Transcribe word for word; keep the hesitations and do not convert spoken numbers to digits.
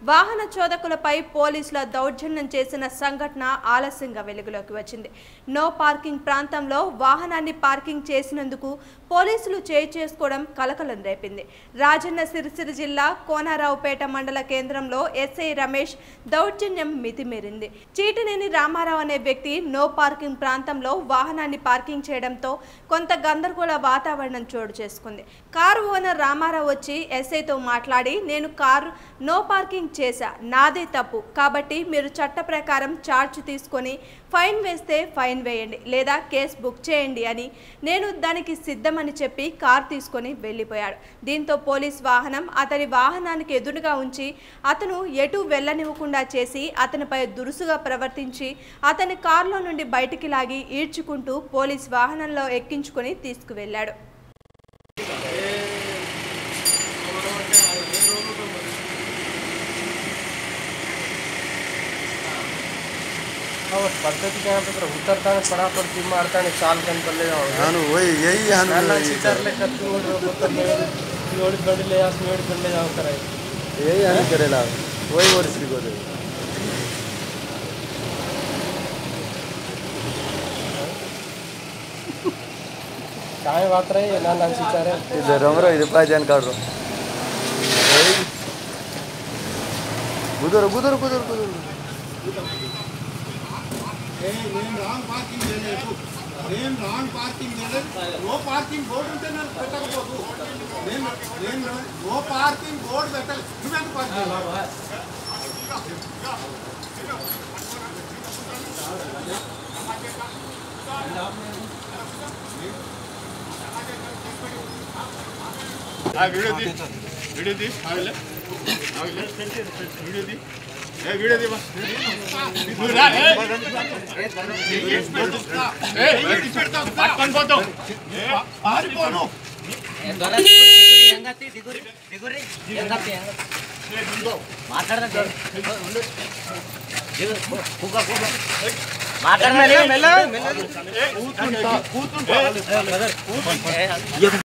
వాహన చోదకులపై పోలీసుల దౌర్జన్యం చేసిన సంఘటన ఆలస్యంగా వెలుగులోకి వచ్చింది. నో పార్కింగ్ ప్రాంతంలో వాహనాన్ని పార్కింగ్ చేసినందుకు పోలీసులు చేయి చేసుకోవడం కలకలం రేపింది. రాజన్న సిరిసిల్ల జిల్లా కోనరావుపేట మండల కేంద్రంలో ఎస్ఐ రమేష్ దౌర్జన్యం మితిమీరింది. చీటినేని రామారావు అనే వ్యక్తి నో పార్కింగ్ ప్రాంతంలో వాహనాన్ని పార్కింగ్ చేయడంతో కొంత గందరగోళ వాతావరణం చోటు చేసుకుంది. కారు ఓనర్ రామారావు వచ్చి ఎస్ఐతో మాట్లాడి, నేను కారు నో పార్కింగ్ చేశా, నాదే తప్పు, కాబట్టి మీరు చట్ట ప్రకారం ఛార్జ్ తీసుకొని ఫైన్ వేస్తే ఫైన్ వేయండి లేదా కేసు బుక్ చేయండి అని నేను దానికి సిద్ధమని చెప్పి కార్ తీసుకొని వెళ్ళిపోయాడు. దీంతో పోలీస్ వాహనం అతని వాహనానికి ఎదురుగా ఉంచి అతను ఎటు వెళ్ళనివ్వకుండా చేసి అతనిపై దురుసుగా ప్రవర్తించి అతని కారులో నుండి బయటికి లాగి ఈడ్చుకుంటూ పోలీస్ వాహనంలో ఎక్కించుకొని తీసుకువెళ్ళాడు. और पद्धति के यहाँ पे तो उतरता है पड़ा पर टीम मारता है चाल के अंदर ले जाओ हां वही यही हां ना सीटर ले कर तू बोतल में लोड बड़ ले आ लोड कर ले जाओ करे यही हां करेला वही और श्री को दे काय बात रही ना ना सीटर है इधर हमरो इधर पा जान काट रो गुदर गुदर गुदर गुदर నేను రాంగ్ పార్కింగ్ చేయలేదు నేను రాంగ్ పార్కింగ్ చేయలేదు నో పార్కింగ్ బోర్డు ఉంటే నేను పెట్టకపోదు నేను నేను నో పార్కింగ్ బోర్డు పెట్టాలి నువ్వెందుకు పార్కింగ్ వీడియో తీ వీడియో తీ ఆగలే ఆగలే వీడియో తీ ఏ వీడియో తీ బస్ నువ్వు రా ఏ ఏ పెడతా పట్టుకొని పోతావు ఆరిపోను దొర దిగురి ఎంగతి దిగురి దిగురి ఎంగతి మాట్లాడదా ఉండు దిగు కుగా కుగా మాట్లాడనా మెల్ల మెల్ల కూతుంటా కూతుంటా